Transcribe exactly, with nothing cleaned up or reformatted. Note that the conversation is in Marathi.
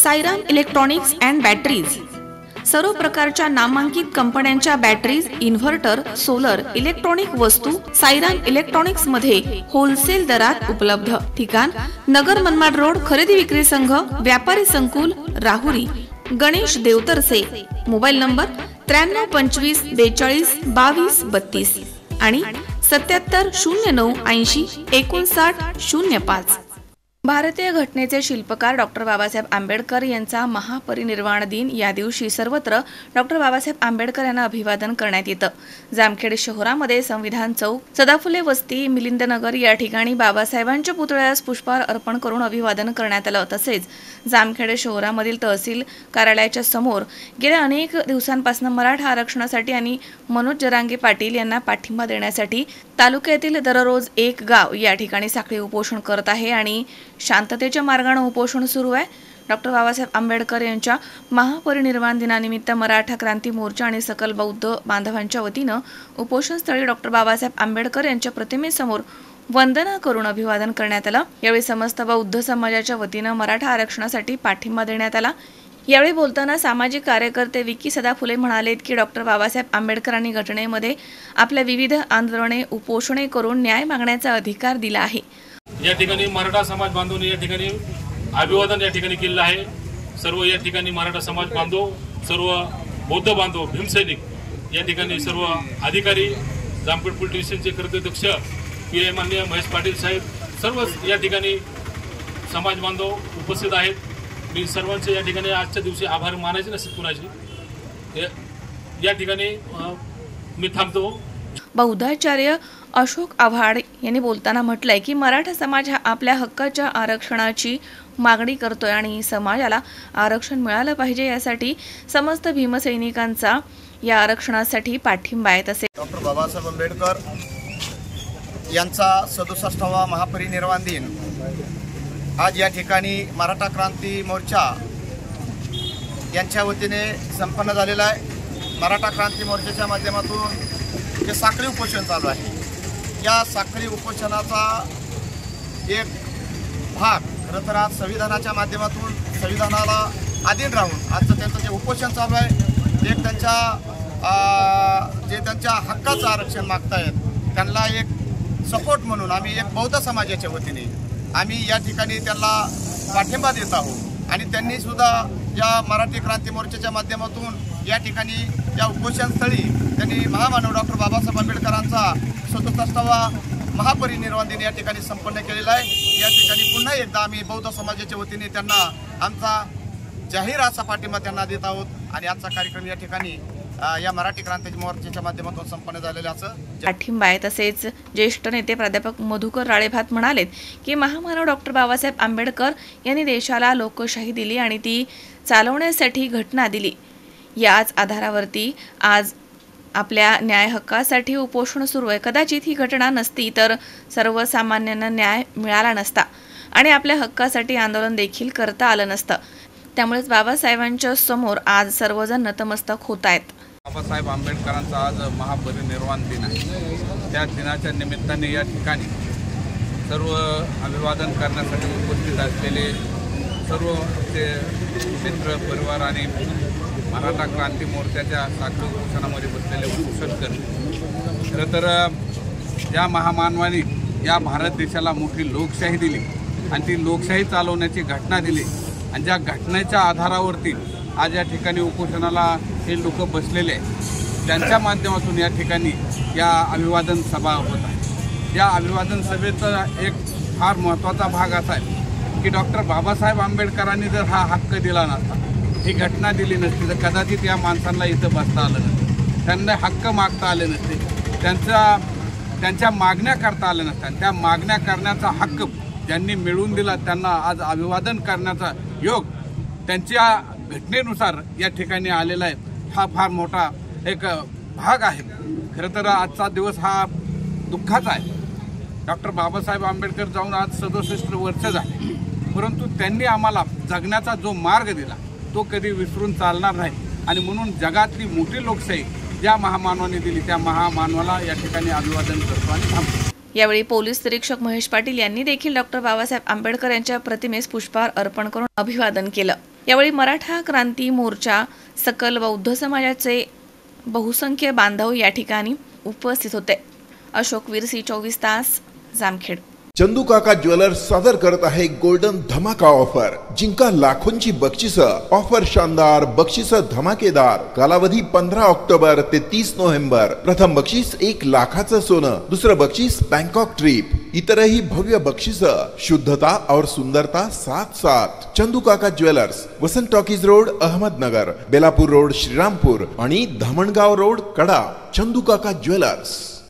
साईराम इलेक्ट्रॉनिक्स अँड बॅटरीज सर्व प्रकारच्या नामांकित कंपन्यांच्या बॅटरीज, इन्व्हर्टर, सोलर, इलेक्ट्रॉनिक वस्तू साईराम इलेक्ट्रॉनिक्स मध्ये होलसेल दरात उपलब्ध। ठिकाण नगर मनमाड रोड, खरेदी विक्री संघ, व्यापारी संकुल, राहुरी। गणेश देवतरसे। मोबाईल नंबर त्र्याण्णव पंचवीस बेचाळीस बावीस बत्तीस आणि सत्याहत्तर शून्य नऊ ऐंशी एकोणसाठ शून्य पाच। भारतीय घटनेचे शिल्पकार डॉक्टर बाबासाहेब आंबेडकर यांचा महापरिनिर्वाण दिन या दिवशी सर्वत्र डॉक्टर बाबासाहेब आंबेडकर यांना अभिवादन करण्यात येतं। जामखेड शहरामध्ये संविधान चौक, सदाफुले वस्ती, मिलिंदनगर या ठिकाणी बाबासाहेबांच्या पुतळ्यास पुष्पहार अर्पण करून अभिवादन करण्यात आलं। तसेच जामखेड शहरामधील तहसील कार्यालयाच्या समोर गेल्या अनेक दिवसांपासून मराठा आरक्षणासाठी आणि मनोज जरांगे पाटील यांना पाठिंबा देण्यासाठी तालुक्यातील दररोज एक गाव या ठिकाणी साखळी उपोषण करत आहे आणि शांततेच्या मार्गाने उपोषण सुरू आहे। डॉक्टर बाबासाहेब आंबेडकर यांच्या महापरिनिर्वाण दिनानिमित्त मराठा क्रांती मोर्चा आणि सकल बौद्ध बांधवांच्या वतीनं उपोषणस्थळी डॉक्टर बाबासाहेब आंबेडकर यांच्या प्रतिमेसमोर वंदना करून अभिवादन करण्यात आलं। यावेळी समस्त बौद्ध समाजाच्या वतीनं मराठा आरक्षणासाठी पाठिंबा देण्यात आला। यावेळी बोलताना सामाजिक कार्यकर्ते विकी सदाफुले म्हणालेत की डॉक्टर बाबासाहेब आंबेडकरांनी घटनेमध्ये आपल्या विविध आंदोलने, उपोषणे करून न्याय मागण्याचा अधिकार दिला आहे। या ठिकाणी मराठा समाज बांधवांनी या ठिकाणी अभिवादन या ठिकाणी केलेलं आहे। सर्व या ठिकाणी मराठा समाज बांधव, सर्व बौद्ध बांधव, भीमसैनिक या ठिकाणी सर्व अधिकारी, जामखेड पोलीस स्टेशनचे कर्तव्यदक्ष पी आय माननीय महेश पाटील साहेब, सर्व या ठिकाणी समाज बांधव उपस्थित आहेत। मी सर्वांचे या ठिकाणी आजच्या दिवशी आभार मानायचे नसतील कुणाचे। या ठिकाणी मी थांबतो। बौद्धाचार्य अशोक आव्हाड यांनी बोलताना म्हटलंय की मराठा समाज हा आपल्या हक्काच्या आरक्षणाची मागणी करतोय आणि समाजाला आरक्षण मिळालं पाहिजे यासाठी समस्त भीमसैनिकांचा या आरक्षणासाठी पाठिंबा आहे। तसे डॉक्टर बाबासाहेब आंबेडकर यांचा सदुसष्टावा महापरिनिर्वाण दिन आज या ठिकाणी मराठा क्रांती मोर्चा यांच्या वतीने संपन्न झालेला आहे। मराठा क्रांती मोर्चाच्या माध्यमातून जे साखळी उपोषण चालू आहे, या साखळी उपोषणाचा एक भाग खरं तर आज संविधानाच्या माध्यमातून संविधानाला अधीन राहून आजचं त्यांचं जे उपोषण चालू आहे, एक त्यांच्या जे त्यांच्या हक्काचं आरक्षण मागतायत त्यांना एक सपोर्ट म्हणून आम्ही एक बौद्ध समाजाच्या वतीने आम्ही या ठिकाणी त्यांना पाठिंबा देत आहोत आणि त्यांनी सुद्धा या मराठी क्रांती मोर्चाच्या माध्यमातून या ठिकाणी या उपोषणस्थळी त्यांनी महामानव डॉक्टर बाबासाहेब आंबेडकरांचा सदुसष्टावा महापरिनिर्वाण दिन या ठिकाणी संपन्न केलेला आहे। या ठिकाणी पुन्हा एकदा आम्ही बौद्ध समाजाच्या वतीने त्यांना आमचा जाहीर असा पाठिंबा त्यांना देत आहोत आणि आजचा कार्यक्रम या ठिकाणी या मराठी क्रांती मोर्चाच्या माध्यमातून संपन्न झालेल्याचं पाठिंबा आहे। तसेच ज्येष्ठ नेते प्राध्यापक मधुकर राळेभात म्हणालेत की महामानव डॉक्टर बाबासाहेब आंबेडकर यांनी देशाला लोकशाही दिली आणि ती चालवण्यासाठी घटना दिली। याच आधारावरती आज आपल्या न्याय हक्कासाठी उपोषण सुरू आहे। कदाचित ही घटना नसती तर सर्वसामान्यांना न्याय मिळाला नसता आणि आपल्या हक्कासाठी आंदोलन देखील करता आलं नसतं। त्यामुळेच बाबासाहेबांच्या समोर आज सर्वजण नतमस्तक होत आहेत। बाबासाहेब आंबेडकरांचा आज महापरिनिर्वाण दिन आहे। त्या दिनाच्या निमित्ताने या ठिकाणी सर्व अभिवादन करण्यासाठी उपस्थित असलेले सर्व आमचे मित्र परिवार आणि मराठा क्रांती मोर्चाच्या साखळी उपोषणामध्ये बसलेले उपोषणकर्ते, खरं तर या महामानवानी या भारत देशाला मोठी लोकशाही दिली आणि ती लोकशाही चालवण्याची घटना दिली आणि ज्या घटनेच्या आधारावरती आज या ठिकाणी उपोषणाला हे लोक बसलेले आहेत, त्यांच्या माध्यमातून या ठिकाणी या अभिवादन सभा होत आहे। या अभिवादन सभेचा एक फार महत्त्वाचा भाग असा आहे की डॉक्टर बाबासाहेब आंबेडकरांनी जर हा हक्क दिला नसता, ही घटना दिली नसती तर कदाचित या माणसांना इथं बसता आलं नसतं, त्यांना हक्क मागता आले नसते, त्यांचा त्यांच्या मागण्या करता आल्या नसत्या। त्या मागण्या करण्याचा हक्क ज्यांनी मिळवून दिला त्यांना आज अभिवादन करण्याचा योग त्यांच्या घटनेनुसार या ठिकाणी आलेला आहे। हा फार मोठा एक भाग आहे। खरं तर आजचा दिवस हा दुःखाचा आहे। डॉक्टर बाबासाहेब आंबेडकर जाऊन आज सदुसष्ट वर्ष झाले, परंतु त्यांनी आम्हाला जगण्याचा जो मार्ग दिला तो कधी विसरून चालणार नाही आणि म्हणून जगातली मोठी लोकशाही ज्या महामानवाने दिली त्या महामानवाला या ठिकाणी अभिवादन करतो आणि थांबतो। यावेळी पोलीस निरीक्षक महेश पाटील यांनी देखील डॉक्टर बाबासाहेब आंबेडकर यांच्या प्रतिमेस पुष्पहार अर्पण करून अभिवादन केलं। यावेळी मराठा क्रांती मोर्चा सकल बौद्ध समाजाचे बहुसंख्य बांधव या ठिकाणी उपस्थित होते. अशोक विरसी, चोवीस तास, जामखेड. चंदू काका ज्वेलर्स सादर करत आहे गोल्डन धमाका ऑफर. जिंका लाखोंची बक्षिसं. ऑफर शानदार, बक्षिसं धमाकेदार. कालावधी पंधरा ऑक्टोबर ते तीस नोव्हेंबर. प्रथम बक्षीस एक लाखाचं सोनं. दुसरं बक्षीस बँकॉक ट्रिप. इतरही भव्य बक्षिसं. शुद्धता और सुंदरता साथ साथ. Chandu Kaka jewellers, Vasant talkies road, Ahmednagar, Belapur road, Shrirampur आणि धामणगाव रोड, कडा. चंदू काका ज्वेलर्स.